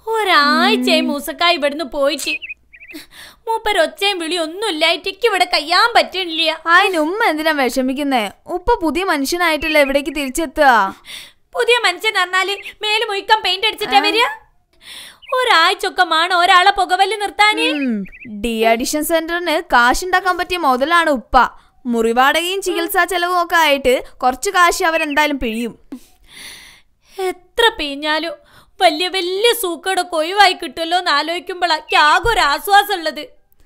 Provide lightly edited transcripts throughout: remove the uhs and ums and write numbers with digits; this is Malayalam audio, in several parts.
ഒരാഴ്ചയായി മൂസക്കായി ഇവിടുന്ന് പോയിട്ട്. മൂപ്പരൊച്ചയും വിളി ഒന്നുമില്ലായിട്ട് ഇവിടെ കഴിയാൻ പറ്റില്ല. അതിനുമ്മ എന്തിനാ വിഷമിക്കുന്നേ? ഉപ്പ പുതിയ മനുഷ്യനായിട്ടല്ലേ എവിടേക്ക് തിരിച്ചെത്തുക? പുതിയ മനുഷ്യൻ പറഞ്ഞാല് മേല് മുയിക്കാൻ പെയിന്റ് അടിച്ചിട്ടാ വരിക. ഒരാഴ്ചയൊക്കെ വേണം ഒരാളെ പുകവലി നിർത്താന്. ഡി അഡിഷൻ സെന്ററിന് കാശുണ്ടാക്കാൻ പറ്റിയ മുതലാണ് ഉപ്പ. മുറിവാടകയും ചികിത്സാ ചെലവും ഒക്കെ ആയിട്ട് കുറച്ച് കാശ് അവരെന്തായാലും പിഴിയും. എത്ര പിഴിഞ്ഞാലും വലിയ വലിയ സൂക്കടൊക്കെ ഒഴിവായി കിട്ടുമല്ലോ എന്ന് ആലോചിക്കുമ്പോഴാ ആകെ ഒരു ആശ്വാസം ഉള്ളത്.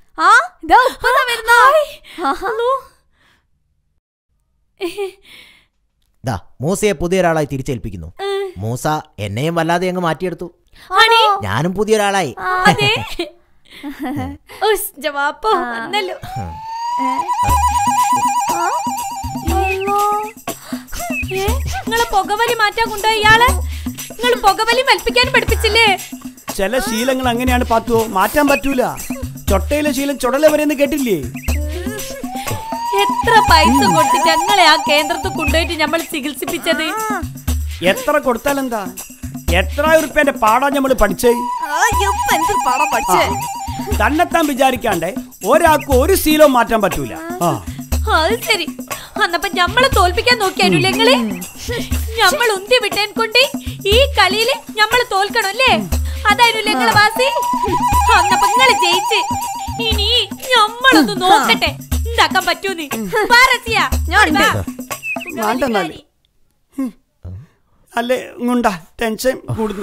മൂസയെ പുതിയൊരാളായി തിരിച്ചേൽപ്പിക്കുന്നു. മൂസ എന്നെയും വല്ലാതെ അങ്ങ് മാറ്റിയെടുത്തു. ഞാനും പുതിയൊരാളായി. നിങ്ങളെ പുകവലി മാറ്റാൻ കൊണ്ടോ ഇയാളെ? നിങ്ങൾ പുകവലി മൽപ്പിക്കാൻ പഠിപ്പിച്ചില്ലേ? ചില ശീലങ്ങൾ അങ്ങനെയാണ് പാത്തു, മാറ്റാൻ പറ്റൂല. ചൊട്ടയിലെ ശീലം ചുടല വരെന്ന് കേട്ടില്ലേ? എത്ര പൈസ കൊടുത്തിട്ട് ഞങ്ങളെ ആ കേന്ദ്രത്തിൽ കൊണ്ടുപോയിട്ട് നമ്മൾ ചികിത്സിപ്പിച്ചത്? എത്ര കൊടുത്താലെന്താ? എത്ര ഉറുപ്പ്യന്റെ പാടാ നമ്മള് പഠിച്ചേ? തന്നെത്താൻ വിചാരിക്കാണ്ടേ ഒരാൾക്ക് ഒരു ശീലവും മാറ്റാൻ പറ്റൂല. അത് ശരി. അന്നപ്പോ ഞമ്മളെ തോൽപ്പിക്കാൻ നോക്കിയായിരുന്നു നിങ്ങള്. ഞമ്മൾ ഉന്തി വിട്ടേൻ കൊണ്ട് ഈ കളിയില് ഞമ്മള് തോൽക്കണല്ലേ? അതായിരുന്നു നിങ്ങളെ വാസി. അന്നപ്പോ നിങ്ങള് ജയിച്ച്. ഇനി ഞമ്മളൊന്ന് നോക്കട്ടെ എന്താക്കാൻ പറ്റൂന്ന്. അല്ലേ ഇങ്ങുണ്ടാ ടെൻഷൻ കൂടുന്നു.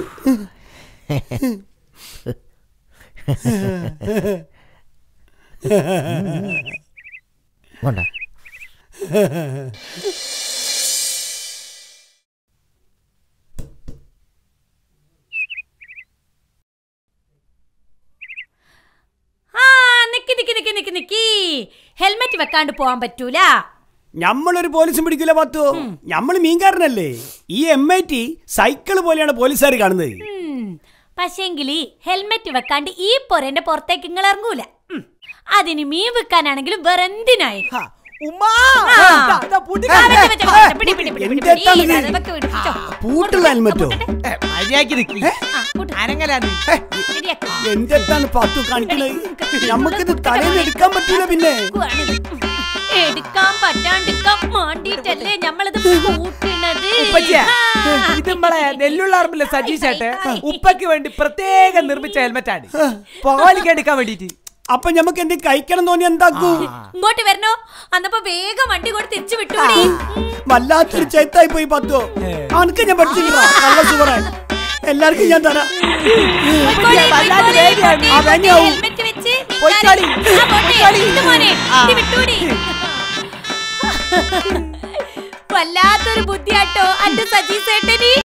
ഹെൽമെറ്റ് വെക്കാണ്ട് പോവാൻ പറ്റൂല. ഞമ്മളൊരു പോലീസും പിടിക്കൂല പത്തു. ഞമ്മള് മീൻകാരനല്ലേ. ഈ M80 സൈക്കിള് പോലെയാണ് പോലീസുകാർ കാണുന്നത്. പക്ഷേങ്കില് ഹെൽമെറ്റ് വെക്കാണ്ട് ഈ പൊരന്റെ പുറത്തേക്ക് നിങ്ങൾ ഇറങ്ങൂല. അതിന് മീൻ വെക്കാനാണെങ്കിലും വേറെ എന്തിനായി. എന്താണ് പത്തു കാണിക്കണത്? നമുക്കിത് തലേന്ന് എടുക്കാൻ പറ്റൂല. പിന്നെ എടുക്കാൻ പറ്റാണ്ടിരിക്കാൻ വേണ്ടിട്ടല്ലേ ഞമ്മളിത് കൂട്ടണത്. ഇത് നമ്മളെ നെല്ലുള്ളാർമില്ല സജി ചേട്ടെ ഉപ്പയ്ക്ക് വേണ്ടി പ്രത്യേകം നിർമ്മിച്ച ഹെൽമെറ്റാണ് പുകവലിക്ക് എടുക്കാൻ വേണ്ടിട്ട്. അപ്പൊ ഞമ്മക്ക് എന്തെങ്കിലും കഴിക്കണം തോന്നി എന്താക്കൂ? ഇങ്ങോട്ട് വരണോ? അന്നപ്പോ വേഗം വണ്ടി കൂടെ തിരിച്ചു വിട്ടൂടി. വല്ലാത്തൊരു ചേത്തായി പോയി പത്തോ. അനക്ക് ഞാൻ പഠിച്ചില്ല. നല്ല സുഖം എല്ലാവർക്കും ഞാൻ തരാം. വല്ലാത്തൊരു ബുദ്ധിയാട്ടോ അന്റെ സജി ചേട്ടനി.